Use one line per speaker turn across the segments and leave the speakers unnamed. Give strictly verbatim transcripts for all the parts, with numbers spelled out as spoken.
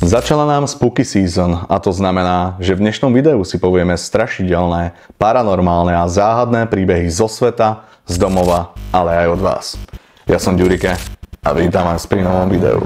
Začala nám Spooky Season a to znamená, že v dnešnom videu si povieme strašidelné, paranormálne a záhadné príbehy zo sveta, z domova, ale aj od vás. Ja som Ďurike a vítam vás pri novom videu.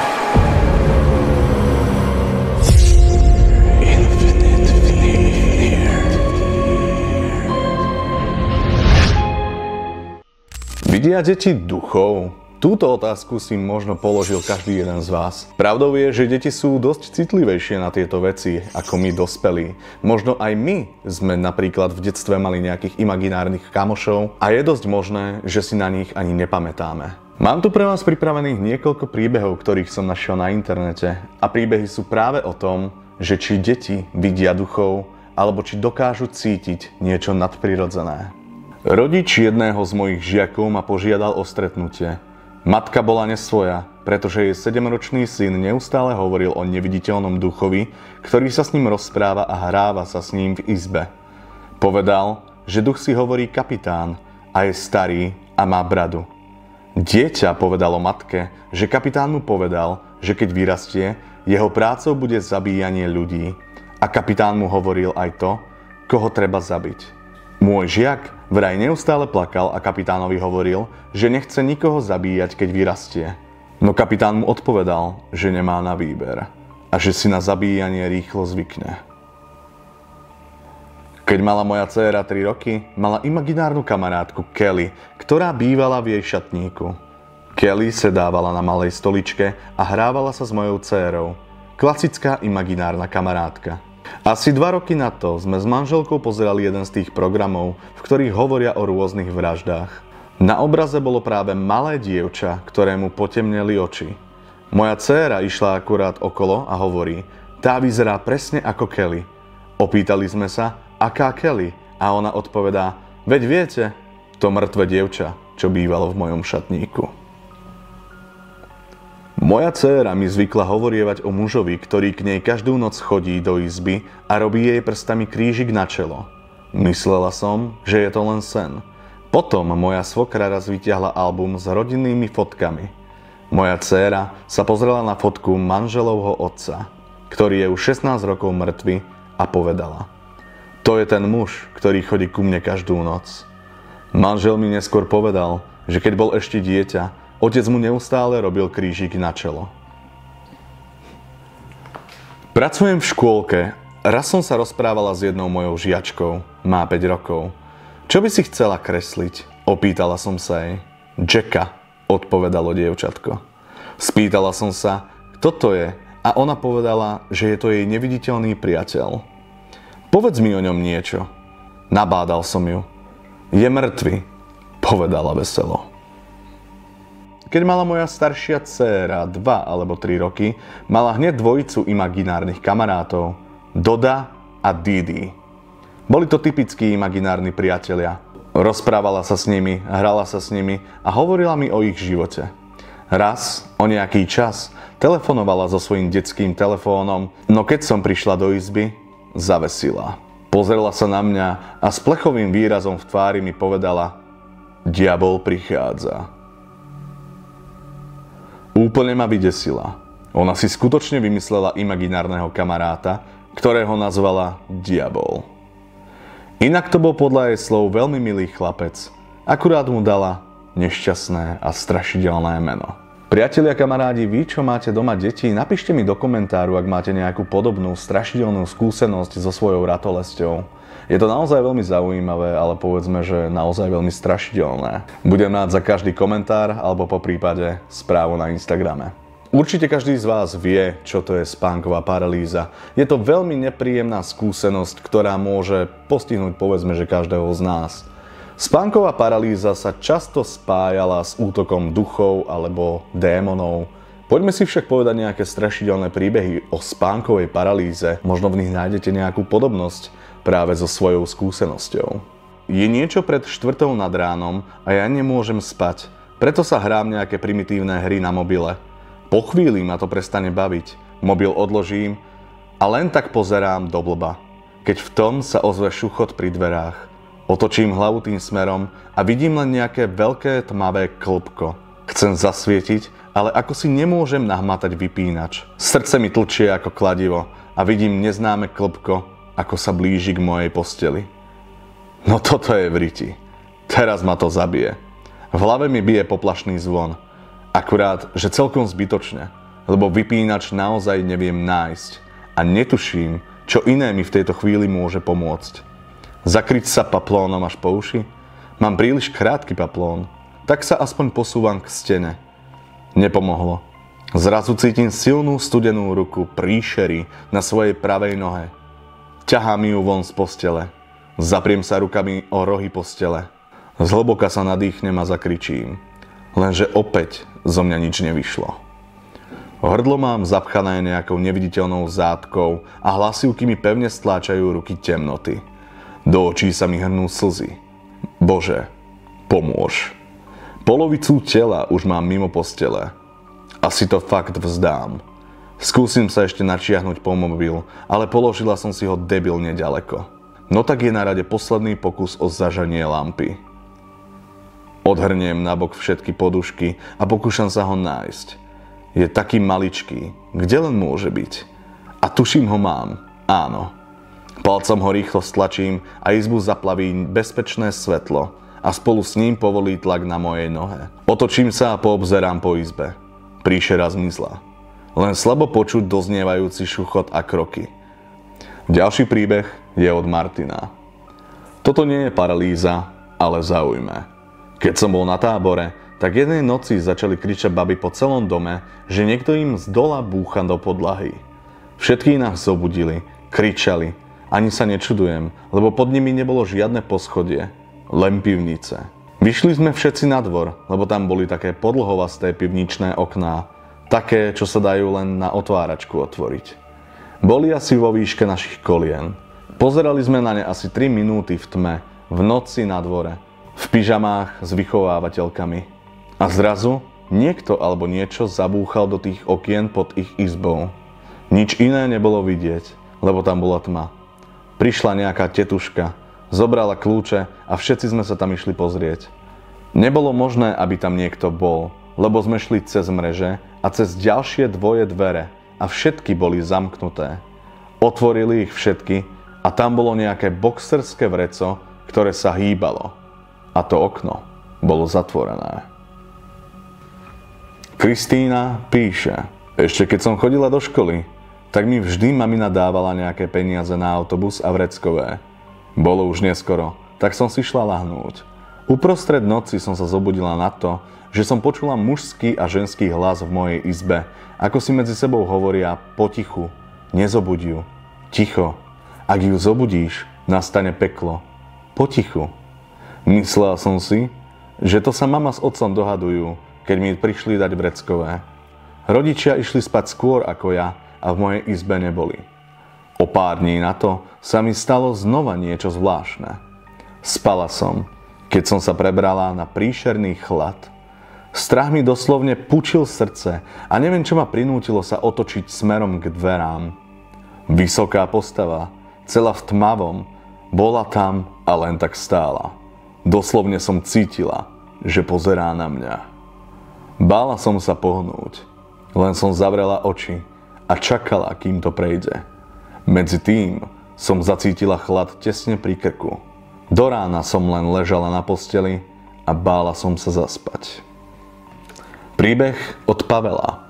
Vidia deti duchov? Túto otázku si možno položil každý jeden z vás. Pravdou je, že deti sú dosť citlivejšie na tieto veci ako my dospelí. Možno aj my sme napríklad v detstve mali nejakých imaginárnych kamošov a je dosť možné, že si na nich ani nepamätáme. Mám tu pre vás pripravených niekoľko príbehov, ktorých som našiel na internete a príbehy sú práve o tom, že či deti vidia duchov alebo či dokážu cítiť niečo nadprirodzené. Rodič jedného z mojich žiakov ma požiadal o stretnutie. Matka bola nesvoja, pretože jej sedemročný syn neustále hovoril o neviditeľnom duchovi, ktorý sa s ním rozpráva a hráva sa s ním v izbe. Povedal, že duch si hovorí kapitán a je starý a má bradu. Dieťa povedalo matke, že kapitán mu povedal, že keď vyrastie, jeho prácou bude zabíjanie ľudí. A kapitán mu hovoril aj to, koho treba zabiť. Môj žiak vraj neustále plakal a kapitánovi hovoril, že nechce nikoho zabíjať, keď vyrastie. No kapitán mu odpovedal, že nemá na výber a že si na zabíjanie rýchlo zvykne. Keď mala moja dcéra tri roky, mala imaginárnu kamarátku Kelly, ktorá bývala v jej šatníku. Kelly sedávala na malej stoličke a hrávala sa s mojou dcérou. Klasická imaginárna kamarátka. Asi dva roky na to sme s manželkou pozerali jeden z tých programov, v ktorých hovoria o rôznych vraždách. Na obraze bolo práve malé dievča, ktorému potemneli oči. Moja dcéra išla akurát okolo a hovorí, tá vyzerá presne ako Kelly. Opýtali sme sa, aká Kelly? A ona odpovedá, veď viete, to mŕtve dievča, čo bývalo v mojom šatníku. Moja dcéra mi zvykla hovorievať o mužovi, ktorý k nej každú noc chodí do izby a robí jej prstami krížik na čelo. Myslela som, že je to len sen. Potom moja svokra raz vytiahla album s rodinnými fotkami. Moja dcéra sa pozrela na fotku manželovho otca, ktorý je už šestnásť rokov mŕtvy a povedala: to je ten muž, ktorý chodí ku mne každú noc. Manžel mi neskôr povedal, že keď bol ešte dieťa, otec mu neustále robil krížik na čelo. Pracujem v škôlke. Raz som sa rozprávala s jednou mojou žiačkou. Má päť rokov. Čo by si chcela kresliť? Opýtala som sa jej. Jacka, odpovedalo dievčatko. Spýtala som sa, kto to je? A ona povedala, že je to jej neviditeľný priateľ. Povedz mi o ňom niečo. Nabádal som ju. Je mŕtvy, povedala veselo. Keď mala moja staršia dcéra dva alebo tri roky, mala hneď dvojicu imaginárnych kamarátov, Doda a Didi. Boli to typickí imaginárni priatelia. Rozprávala sa s nimi, hrala sa s nimi a hovorila mi o ich živote. Raz, o nejaký čas, telefonovala so svojím detským telefónom, no keď som prišla do izby, zavesila. Pozrela sa na mňa a s plechovým výrazom v tvári mi povedala: diabol prichádza. Úplne ma vydesila. Ona si skutočne vymyslela imaginárneho kamaráta, ktorého nazvala Diabol. Inak to bol podľa jej slov veľmi milý chlapec. Akurát mu dala nešťastné a strašidelné meno. Priatelia, kamarádi, vy, čo máte doma deti, napíšte mi do komentáru, ak máte nejakú podobnú strašidelnú skúsenosť so svojou ratolesťou. Je to naozaj veľmi zaujímavé, ale povedzme, že naozaj veľmi strašidelné. Budem rád za každý komentár alebo po prípade správu na Instagrame. Určite každý z vás vie, čo to je spánková paralýza. Je to veľmi nepríjemná skúsenosť, ktorá môže postihnúť povedzme, že každého z nás. Spánková paralýza sa často spájala s útokom duchov alebo démonov. Poďme si však povedať nejaké strašidelné príbehy o spánkovej paralýze. Možno v nich nájdete nejakú podobnosť práve so svojou skúsenosťou. Je niečo pred štvrtou nad ránom a ja nemôžem spať, preto sa hrám nejaké primitívne hry na mobile. Po chvíli ma to prestane baviť, mobil odložím a len tak pozerám do blba, keď v tom sa ozve šuchot pri dverách. Otočím hlavu tým smerom a vidím len nejaké veľké tmavé klbko. Chcem zasvietiť ale ako si nemôžem nahmatať vypínač. Srdce mi tlčie ako kladivo a vidím neznáme klbko, ako sa blíži k mojej posteli. No toto je vriti. Teraz ma to zabije. V hlave mi bije poplašný zvon. Akurát, že celkom zbytočne, lebo vypínač naozaj neviem nájsť a netuším, čo iné mi v tejto chvíli môže pomôcť. Zakryť sa paplónom až po uši? Mám príliš krátky paplón, tak sa aspoň posúvam k stene. Nepomohlo. Zrazu cítim silnú studenú ruku príšery na svojej pravej nohe. Ťahá mi ju von z postele. Zapriem sa rukami o rohy postele. Zhlboka sa nadýchnem a zakričím. Lenže opäť zo mňa nič nevyšlo. Hrdlo mám zapchané nejakou neviditeľnou zátkou a hlasivky mi pevne stláčajú ruky temnoty. Do očí sa mi hrnú slzy. Bože, pomôž. Polovicu tela už mám mimo postele. Asi to fakt vzdám. Skúsim sa ešte načiahnuť po mobil, ale položila som si ho debilne ďaleko. No tak je na rade posledný pokus o zažanie lampy. Odhrniem nabok všetky podušky a pokúšam sa ho nájsť. Je taký maličký, kde len môže byť. A tuším ho mám, áno. Palcom ho rýchlo stlačím a izbu zaplaví bezpečné svetlo a spolu s ním povolí tlak na mojej nohe. Otočím sa a poobzerám po izbe. Príšera zmizla. Len slabo počuť doznievajúci šuchot a kroky. Ďalší príbeh je od Martina. Toto nie je paralýza, ale zaujme. Keď som bol na tábore, tak jednej noci začali kričať baby po celom dome, že niekto im z dola búcha do podlahy. Všetky nás zobudili, kričali. Ani sa nečudujem, lebo pod nimi nebolo žiadne poschodie, len pivnice. Vyšli sme všetci na dvor, lebo tam boli také podlhovasté pivničné okná, také, čo sa dajú len na otváračku otvoriť. Boli asi vo výške našich kolien. Pozerali sme na ne asi tri minúty v tme, v noci na dvore, v pyžamách s vychovávateľkami. A zrazu niekto alebo niečo zabúchal do tých okien pod ich izbou. Nič iné nebolo vidieť, lebo tam bola tma. Prišla nejaká tetuška, zobrala kľúče a všetci sme sa tam išli pozrieť. Nebolo možné, aby tam niekto bol, lebo sme šli cez mreže a cez ďalšie dvoje dvere a všetky boli zamknuté. Otvorili ich všetky a tam bolo nejaké boxerské vreco, ktoré sa hýbalo. A to okno bolo zatvorené. Kristína píše: Ešte keď som chodila do školy, tak mi vždy mamina dávala nejaké peniaze na autobus a vreckové. Bolo už neskoro, tak som si šla lahnúť. Uprostred noci som sa zobudila na to, že som počula mužský a ženský hlas v mojej izbe, ako si medzi sebou hovoria potichu: Nezobudí ju, ticho, ak ju zobudíš, nastane peklo. Potichu. Myslela som si, že to sa mama s otcom dohadujú, keď mi prišli dať vreckové. Rodičia išli spať skôr ako ja a v mojej izbe neboli. O pár dní na to sa mi stalo znova niečo zvláštne. Spala som, keď som sa prebrala na príšerný chlad. Strach mi doslovne pučil srdce a neviem, čo ma prinútilo sa otočiť smerom k dverám. Vysoká postava, celá v tmavom, bola tam a len tak stála. Doslovne som cítila, že pozerá na mňa. Bála som sa pohnúť, len som zavrela oči a čakala, kým to prejde. Medzi tým som zacítila chlad tesne pri krku. Do rána som len ležala na posteli a bála som sa zaspať. Príbeh od Pavela.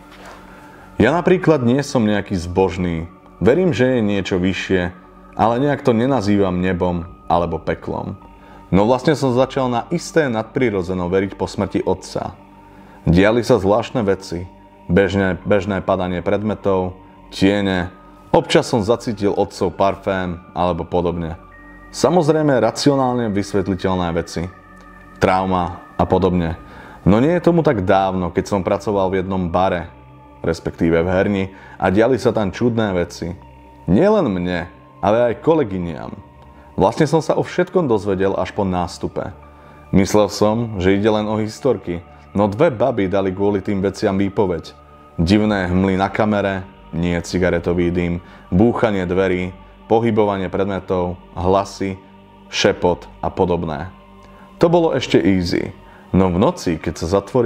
Ja napríklad nie som nejaký zbožný. Verím, že je niečo vyššie, ale nejak to nenazývam nebom alebo peklom. No vlastne som začal na isté nadprirodzeno veriť po smrti otca. Diali sa zvláštne veci. Bežné, bežné padanie predmetov, tiene, občas som zacítil otcov parfém alebo podobne. Samozrejme racionálne vysvetliteľné veci. Trauma a podobne. No nie je tomu tak dávno, keď som pracoval v jednom bare, respektíve v herni, a diali sa tam čudné veci. Nielen mne, ale aj kolegyniam. Vlastne som sa o všetkom dozvedel až po nástupe. Myslel som, že ide len o historky, no dve baby dali kvôli tým veciam výpoveď. Divné hmly na kamere, nie cigaretový dym, búchanie dverí, pohybovanie predmetov, hlasy, šepot a podobné. To bolo ešte easy, no v noci, keď sa zatvorilo,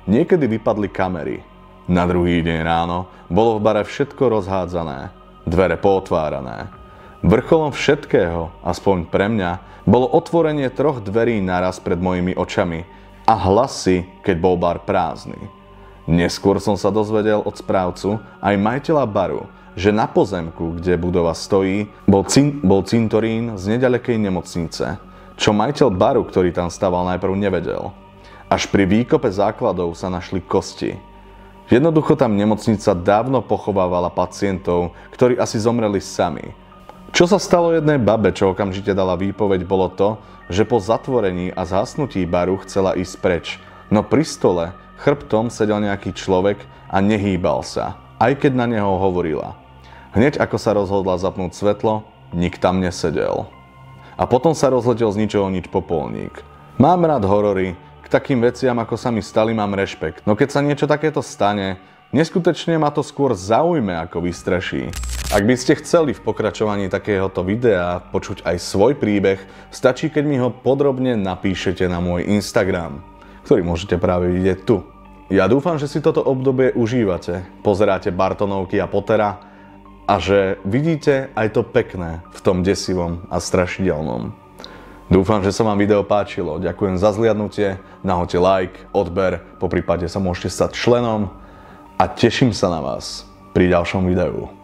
niekedy vypadli kamery. Na druhý deň ráno bolo v bare všetko rozhádzané, dvere pootvárané. Vrcholom všetkého, aspoň pre mňa, bolo otvorenie troch dverí naraz pred mojimi očami a hlasy, keď bol bar prázdny. Neskôr som sa dozvedel od správcu aj majiteľa baru, že na pozemku, kde budova stojí, bol, cin- bol cintorín z nedalekej nemocnice, čo majiteľ baru, ktorý tam stával, najprv nevedel. Až pri výkope základov sa našli kosti. Jednoducho tam nemocnica dávno pochovávala pacientov, ktorí asi zomreli sami. Čo sa stalo jednej babe, čo okamžite dala výpoveď, bolo to, že po zatvorení a zhasnutí baru chcela ísť preč, no pri stole chrbtom sedel nejaký človek a nehýbal sa, aj keď na neho hovorila. Hneď ako sa rozhodla zapnúť svetlo, nik tam nesedel. A potom sa rozletel z ničoho nič popolník. Mám rád horory, k takým veciam ako sa mi stali mám rešpekt, no keď sa niečo takéto stane, neskutočne ma to skôr zaujme ako vystraší. Ak by ste chceli v pokračovaní takéhoto videa počuť aj svoj príbeh, stačí keď mi ho podrobne napíšete na môj Instagram, ktorý môžete práve vidieť tu. Ja dúfam, že si toto obdobie užívate, pozeráte Bartonovky a Pottera a že vidíte aj to pekné v tom desivom a strašidelnom. Dúfam, že sa vám video páčilo. Ďakujem za zliadnutie, nahoďte like, odber, poprípade sa môžete stať členom a teším sa na vás pri ďalšom videu.